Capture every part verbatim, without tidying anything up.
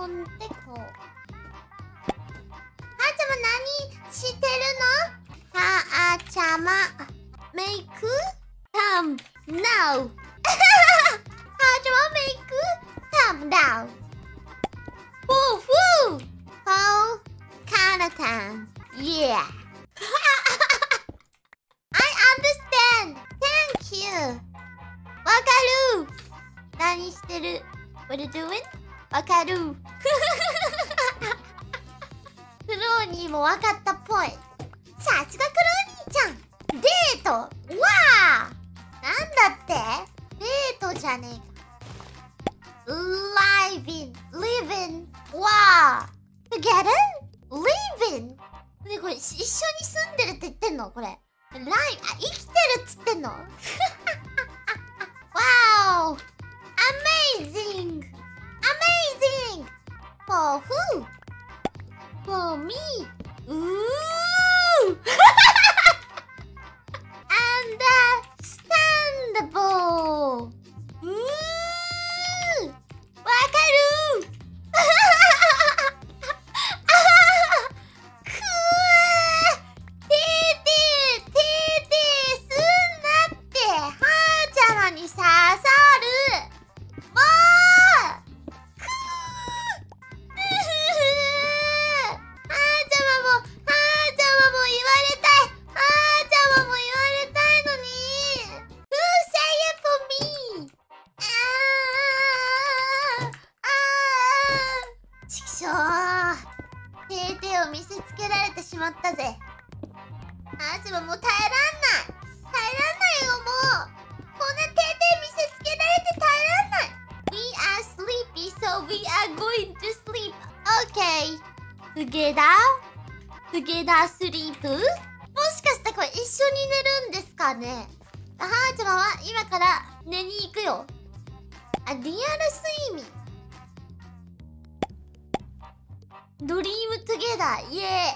込んでこう。はーちゃま何してるの？はーちゃまメイクタムナウ。はーちゃまメイクタムナウ。フーフー。Oh, Kanatan. Yeah. I understand. Thank you. わかる。何してる？ What are you doing? わかる。クローニーもわかったっぽい。さすがクローニーちゃん。デート。わあ。なんだって？デートじゃねえか。Live in, living. わあ。Together? Living? ね、これ一緒に住んでるって言ってんのこれ。ライ、あ、生きてるっつってんの。Wow! Amazing! Amazing! For who? For me! Ooh! Understandable! Ooh! わかるを見せつけられてしまったぜ。あーちゃまもう耐えらんない。耐えらんないよ、もう。こんな手で見せつけられて耐えらんない。We are sleepy, so we are going to sleep. Okay. Together? Together sleep? もしかしてこれ一緒に寝るんですかね。はーちゃまは今から寝に行くよ。あ、リアル睡眠。ドリームトゥゲダー、イエーイ。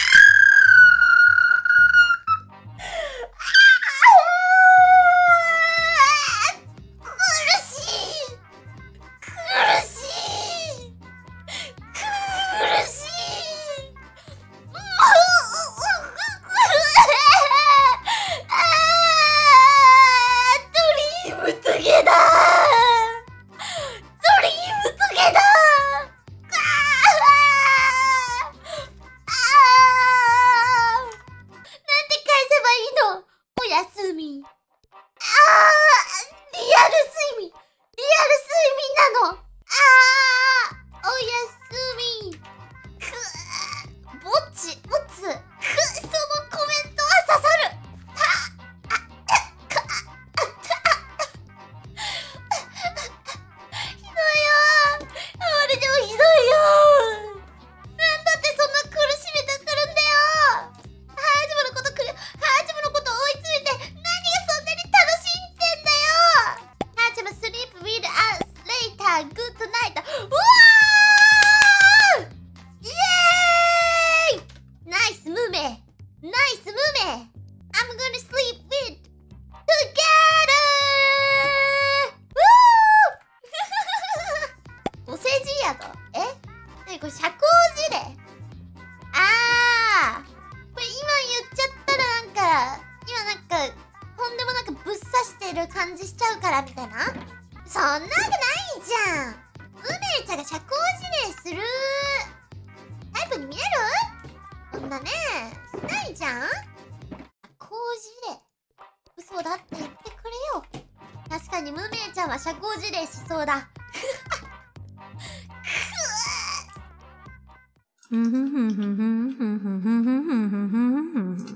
感じしちゃうからみたいな。そんなわけないじゃん。ムメイちゃんが社交辞令するタイプに見える？そんなねしないじゃん。社交辞令嘘だって言ってくれよ。確かにムメイちゃんは社交辞令しそうだ。ふんふんふんふんふんふんふんふんふんふんふんふんふん。